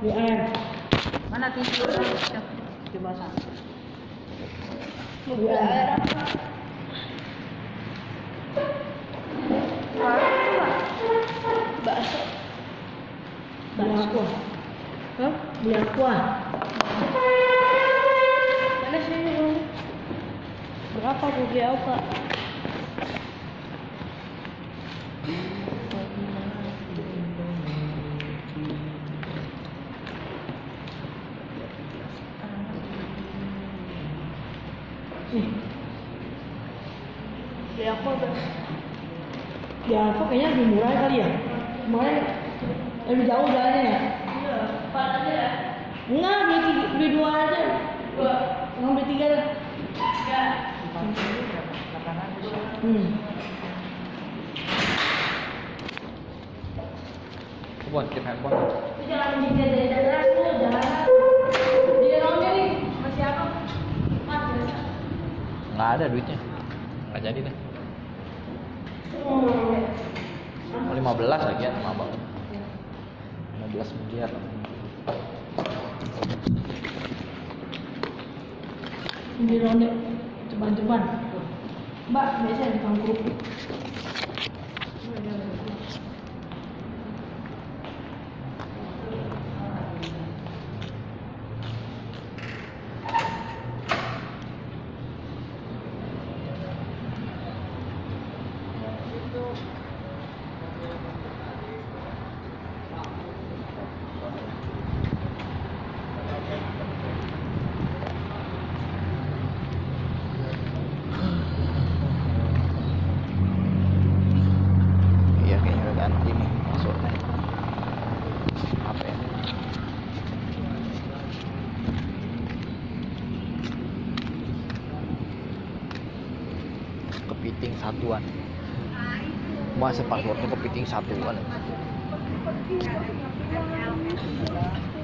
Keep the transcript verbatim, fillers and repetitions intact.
Di air. Mana tisu? Coba sana. Di air. Bakso. Beli aqua. Hah? Beli aqua. Mana sih ini? Berapa bu beli apa? Nih. Beli apa bang? Di Alfa kayaknya lebih murah kali ya. Kemarin lebih jauh jalannya ya. Iya, empat aja ya. Enggak, beli, tiga, beli dua aja. Dua. Jangan beli tiga lah. Tiga. Hmm. Buat tim handphone. Itu jangan menjadi dari deras tuh, jangan. Di dalamnya nih masih apa? Empat biasa. Nggak ada duitnya. Nggak jadi deh. lima belas lagi ya sama abang. lima belas miliar. Di ronde ceban-ceban. Mbak, biasanya di tukang kerupuk. Iya kayaknya udah ganti nih masuknya. Apa ya? Kepiting satuan. Masa passwordnya kepiting satuan.